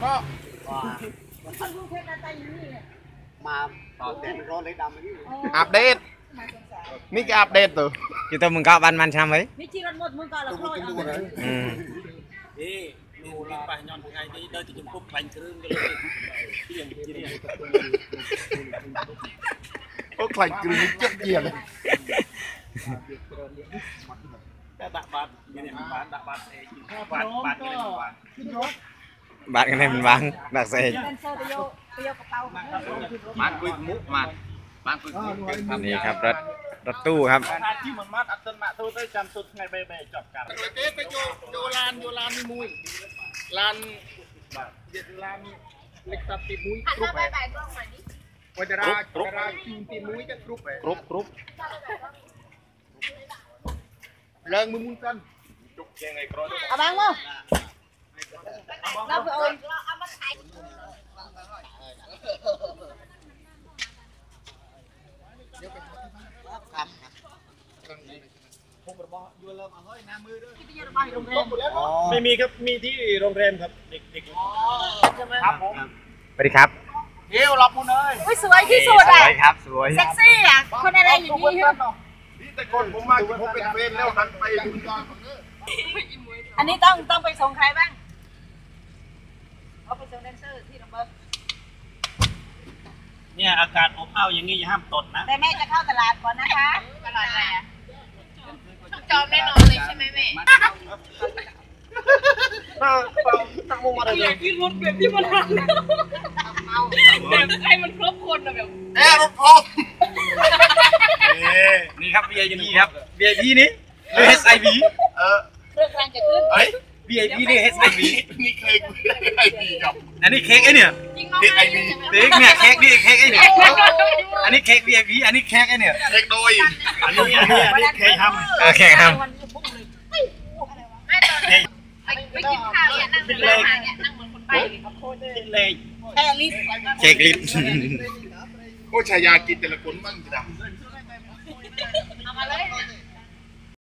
ก็มาต่อเต็มรถเลยดำนี่อัปเดตนี่ก็อัปเดตตัว kita mengkawan man sampai. Ni ciran mot mung ka la khoi am. Lu limpah nyon ngai ni dah dijemput lain kereng ke lu. Yang begini. ก็ใครกลืนเจ็บเกียร์เลย Dah tak bat ni bat tak bat bat ni bat. Bạn cái này mình vắng đặc xe. Dan so to yo ka pau. มันคุยมุกมันมันคุยนี่ครับรถตู้ครับถ้าที่มันมัดอัตมาตัวได้จำสุดไงไปจบกันเจ๊ไปโยลานนี่มุ้ยลานเด็ดลานเล็กตัดตีมุ้ยกรุ๊ปไปวันดาราจูนตีมุ้ยจะกรุ๊ปไปกรุ๊ปเรื่องมุ้งกันจุกยังไงกรอด Abang mo. Love ơi. ไม่มีครับมีที่โรงแรมครับเด็กๆใช่ไหมครับผมสวัสดีครับเดี๋ยวรับมุ้งเลย Ui sวยที่สุดสอ่ะวยครับสวยเซ็กซี่อ่ะคนอะไรอย่างนี้นี่แต่คนผมมาผมเป็นเฟรนแล้วหันไปดูจอนอันนี้ต้องไปส่งใครบ้างเอาไปส่งแดนเซอร์ที่ลำเบิกเนี่ยอากาศอบอ้าวอย่างนี้อย่าห้ามตดนะแต่แม่จะเข้าตลาดก่อนนะคะตลาดอะไรอ่ะจอมแน่นอนเลยใช่ไหมแม่ตั้งมุมอะไรเลยที่รถแบบที่มันรันแบบใครมันครบคนอะแบบแอร์รถพร้อมนี่ครับ VIP ครับ VIP นี่หรือ SIV เครื่องกลางจะขึ้นเฮ้ย VIP นี่ SIV นี่เค้กไอพีครับอันนี้เค้กไอ้เนี่ยจริงน้องเค้กไอพีเค้กเนี่ยเค้กนี่เค้กไอ้เนี่ยอันนี้เค้ก VIP อันนี้เค้กไอ้เนี่ยเค้กโดยอันนี้เคยทำเค้กครับแม่ตอนไปกินข้าวเนี่ยนั่งบนร้านอาหารเนี่ยนั่งบนคนไปคิดเลยแค่ลิสเค้กลิ้นโอ้ชายากินแต่ละคนมั่งจ้ะเอามาเลย